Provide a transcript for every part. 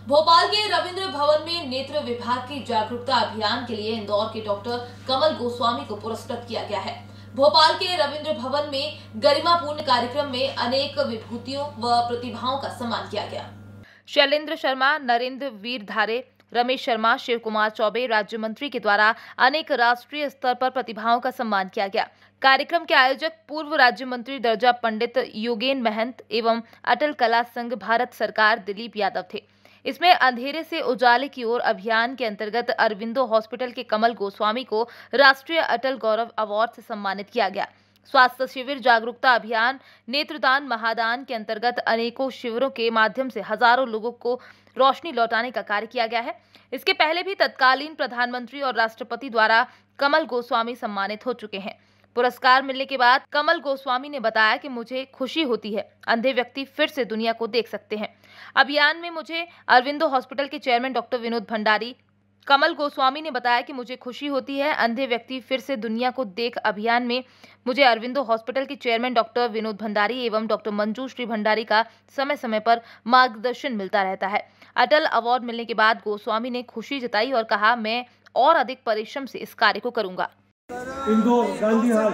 भोपाल के रविंद्र भवन में नेत्र विभाग की जागरूकता अभियान के लिए इंदौर के डॉक्टर कमल गोस्वामी को पुरस्कृत किया गया है। भोपाल के रविंद्र भवन में गरिमापूर्ण कार्यक्रम में अनेक विभूतियों व प्रतिभाओं का सम्मान किया गया। शैलेंद्र शर्मा, नरेंद्र वीरधारे, रमेश शर्मा, शिव कुमार चौबे राज्य मंत्री के द्वारा अनेक राष्ट्रीय स्तर पर प्रतिभाओं का सम्मान किया गया। कार्यक्रम के आयोजक पूर्व राज्य मंत्री दर्जा पंडित योगेन महंत एवं अटल कला संघ भारत सरकार दिलीप यादव थे। इसमें अंधेरे से उजाले की ओर अभियान के अंतर्गत अरविंदो हॉस्पिटल के कमल गोस्वामी को राष्ट्रीय अटल गौरव अवार्ड से सम्मानित किया गया। स्वास्थ्य शिविर जागरूकता अभियान नेत्रदान महादान के अंतर्गत अनेकों शिविरों के माध्यम से हजारों लोगों को रोशनी लौटाने का कार्य किया गया है। इसके पहले भी तत्कालीन प्रधानमंत्री और राष्ट्रपति द्वारा कमल गोस्वामी सम्मानित हो चुके हैं। पुरस्कार मिलने के बाद कमल गोस्वामी ने बताया कि मुझे खुशी होती है, अंधे व्यक्ति फिर से दुनिया को देख सकते हैं। अभियान में मुझे अरविंदो हॉस्पिटल के चेयरमैन डॉक्टर विनोद भंडारी कमल गोस्वामी ने बताया कि मुझे खुशी होती है, अंधे व्यक्ति फिर से दुनिया को देख अभियान में मुझे अरविंदो हॉस्पिटल के चेयरमैन डॉक्टर विनोद भंडारी एवं डॉक्टर मंजू श्री भंडारी का समय समय पर मार्गदर्शन मिलता रहता है। अटल अवार्ड मिलने के बाद गोस्वामी ने खुशी जताई और कहा, मैं और अधिक परिश्रम से इस कार्य को करूंगा। इंदौर गांधी हॉल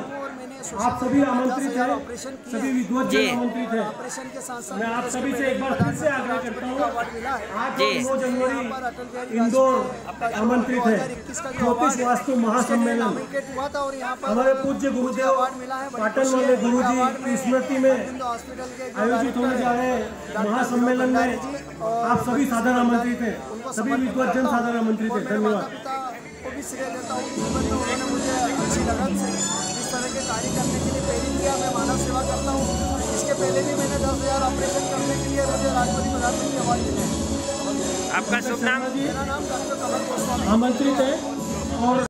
आप सभी आमंत्रित हैं, सभी विद्वज्जन आमंत्रित हैं। मैं आप सभी से एक बार फिर से आग्रह करता हूँ, आज 9 जनवरी इंदौर आमंत्रित है। 34 वास्तु महासम्मेलन हमारे पूज्य गुरुदेव पाटन वाले गुरुजी की स्मृति में आयोजित होने जा रहे महासम्मेलन में आप सभी सादर आमंत्रित हैं, सभी विद्वज्जन सादर आमंत्रित हैं। धन्यवाद। भी श्रेय लेता हूँ कि उन्होंने मुझे अच्छी लगन से इस तरह के कार्य करने के लिए प्रेरित किया। मैं मानव सेवा करता हूँ। इसके पहले भी मैंने 10,000 ऑपरेशन करने के लिए मुझे राष्ट्रपति प्रधानमंत्री अवार्ड मिले हैं। आपका शुभ नाम? मेरा नाम डॉक्टर कमल गोस्वामी आमंत्रित है और